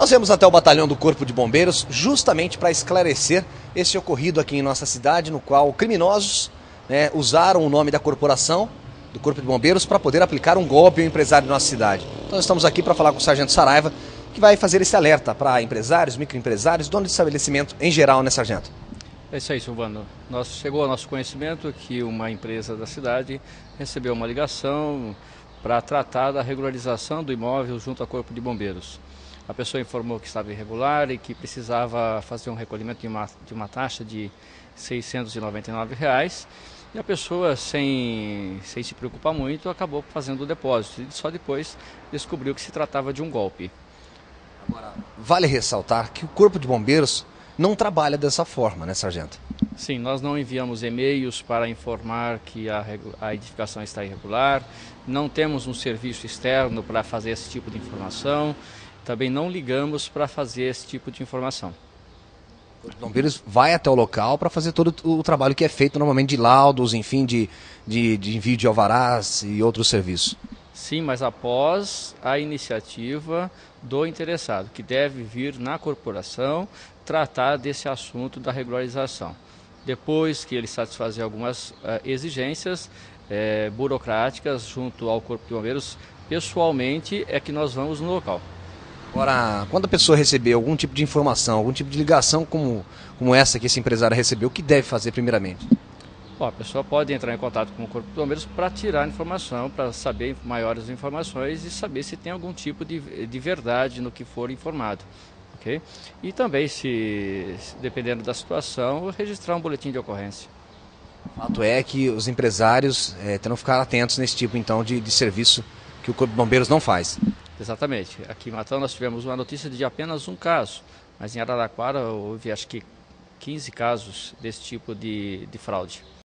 Nós viemos até o batalhão do Corpo de Bombeiros justamente para esclarecer esse ocorrido aqui em nossa cidade, no qual criminosos usaram o nome da corporação do Corpo de Bombeiros para poder aplicar um golpe ao empresário de nossa cidade. Então estamos aqui para falar com o Sargento Saraiva, que vai fazer esse alerta para empresários, microempresários, donos de estabelecimento em geral, né, Sargento? É isso aí, Silvano. Chegou ao nosso conhecimento que uma empresa da cidade recebeu uma ligação para tratar da regularização do imóvel junto ao Corpo de Bombeiros. A pessoa informou que estava irregular e que precisava fazer um recolhimento de uma taxa de R$ 699, e a pessoa, sem se preocupar muito, acabou fazendo o depósito e só depois descobriu que se tratava de um golpe. Agora, vale ressaltar que o Corpo de Bombeiros não trabalha dessa forma, né, Sargento? Sim, nós não enviamos e-mails para informar que a edificação está irregular, não temos um serviço externo para fazer esse tipo de informação, também não ligamos para fazer esse tipo de informação. O Corpo de Bombeiros vai até o local para fazer todo o trabalho que é feito normalmente de laudos, enfim, de envio de alvarás e outros serviços. Sim, mas após a iniciativa do interessado, que deve vir na corporação tratar desse assunto da regularização. Depois que ele satisfazer algumas exigências burocráticas junto ao Corpo de Bombeiros, pessoalmente é que nós vamos no local. Agora, quando a pessoa receber algum tipo de informação, algum tipo de ligação como essa que esse empresário recebeu, o que deve fazer primeiramente? Bom, a pessoa pode entrar em contato com o Corpo de Bombeiros para tirar informação, para saber maiores informações e saber se tem algum tipo de verdade no que for informado. Okay? E também, dependendo da situação, registrar um boletim de ocorrência. O fato é que os empresários terão que ficar atentos nesse tipo então de serviço que o Corpo de Bombeiros não faz. Exatamente. Aqui em Matão nós tivemos uma notícia de apenas um caso, mas em Araraquara houve acho que 15 casos desse tipo de fraude.